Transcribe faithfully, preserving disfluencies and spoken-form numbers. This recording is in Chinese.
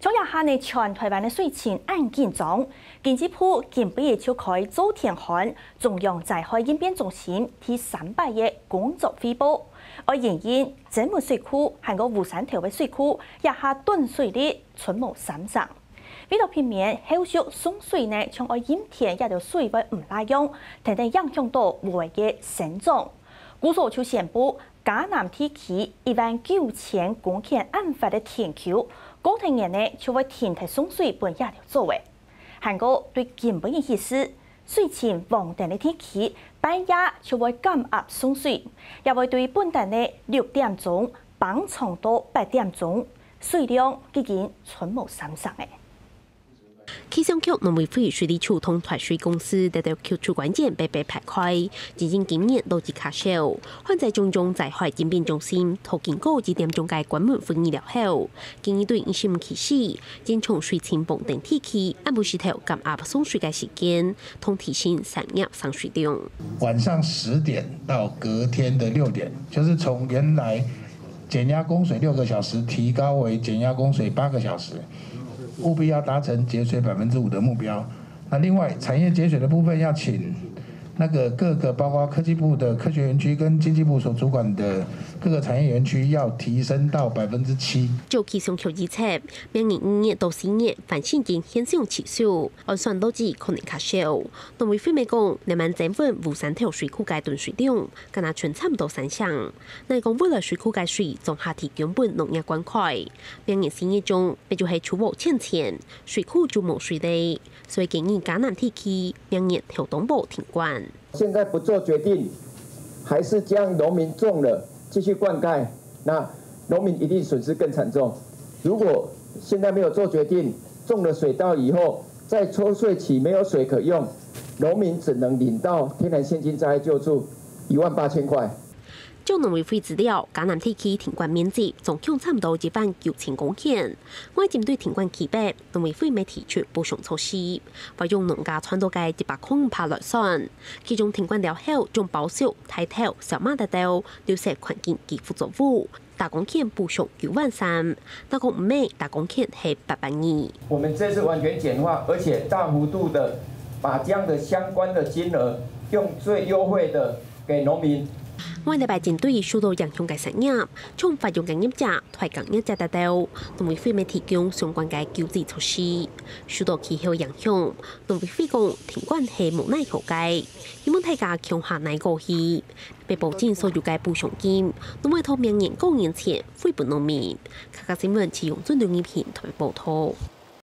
今日下呢，全台湾的水情按紧张，经济部近半夜召开周天刊中央灾害应变中心第三百页工作汇报，而原因整门水库还有雾山头的水库也下断水率春无三上。为了避免后续送水呢，像我阴天也就水位唔拉用，等等影响到户外嘅生长。故所就宣布，嘉南地区一万九千公顷案发的田丘，过程年呢就会停停送水本也就作为。韩国对根本嘅意思，水情旺定的天气，半夜就会减压送水，也会对本地的六点钟放长到八点钟，水量已经春无三上嘅。 气象局农委会水利处同台水公司得到救出关键被被排开，至今今年都只卡少。患在中中灾害应变中心，头经过几点钟嘅关门分医疗后，建议对医生起始，兼从水情泵等天气，按不时头减压送水嘅时间，同提醒产业上水量。 晚上十点到隔天的六点，就是从原来减压供水六个小时，提高为减压供水八个小时。务必要达成节水百分之五的目标。那另外，产业节水的部分要请那个各个包括科技部的科学园区跟经济部所主管的各个产业园区要提升到百分之七。 就气象局预测，明年五月到四月繁星间现象持续，按算导致可能较少。农委会咪讲，两万整份雾山头水库阶段水量，跟那全差不多三项。那讲为了水库阶水综合提供本农业关块，明年四月中，也就是初五前前，水库就无水了，所以建议嘉南地区明年调东部停灌。 现在不做决定，还是将农民种了继续灌溉，那农民一定损失更惨重。如果现在没有做决定，种了水稻以后，在抽税期没有水可用，农民只能领到天然现金灾害救助一万八千块。 就农委会资料，嘉南地区停灌面积总共差不多一万九千公顷。我针对停灌期别，农委会未提出补偿措施，会用农家传到嘅一百空拍来算。其中停灌了后，仲保守抬头小马的豆，留下环境给付作物。大公顷补偿九万三，大公唔咩大公顷系八万二。 我们这次完全简化，而且大幅度的把这样的相关的金额用最优惠的给农民。 我禮拜針對受到影響嘅產業，從發用嘅業者、推廣業者得到，農委會未提供相關嘅救濟措施。受到氣候影響，農委會講停灌係無奈何解，希望大家強下乃過去，被保證所有嘅補償金，農委會明年過年前回本農民。客家新聞採用專業影片台報道。